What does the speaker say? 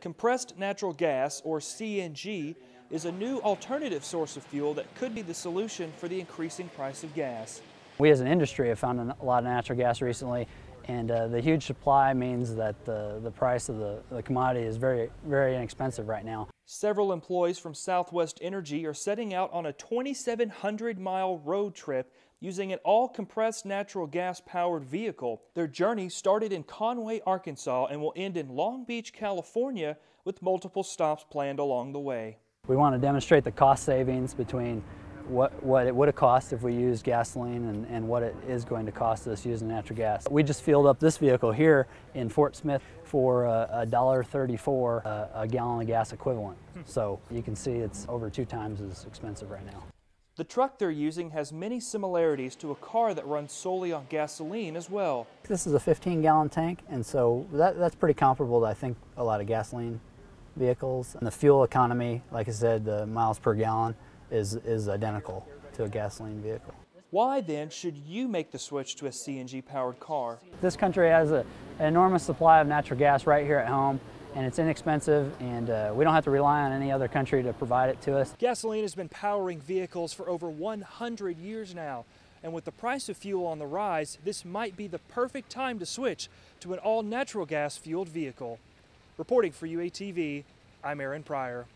Compressed natural gas, or CNG, is a new alternative source of fuel that could be the solution for the increasing price of gas. We as an industry have found a lot of natural gas recently, and the huge supply means that the price of the commodity is very, very inexpensive right now. Several employees from Southwest Energy are setting out on a 2,700-mile road trip using an all-compressed natural gas-powered vehicle. Their journey started in Conway, Arkansas, and will end in Long Beach, California, with multiple stops planned along the way. We want to demonstrate the cost savings between what it would have cost if we used gasoline and what it is going to cost us using natural gas. We just filled up this vehicle here in Fort Smith for $1.34 a gallon of gas equivalent. So you can see it's over 2 times as expensive right now. The truck they're using has many similarities to a car that runs solely on gasoline as well. This is a 15-gallon tank, and so that's pretty comparable to, I think, a lot of gasoline vehicles. And the fuel economy, like I said, the miles per gallon, is identical to a gasoline vehicle. Why then should you make the switch to a CNG-powered car? This country has an enormous supply of natural gas right here at home, and it's inexpensive, and we don't have to rely on any other country to provide it to us. Gasoline has been powering vehicles for over 100 years now, and with the price of fuel on the rise, this might be the perfect time to switch to an all-natural gas-fueled vehicle. Reporting for UATV, I'm Pryor.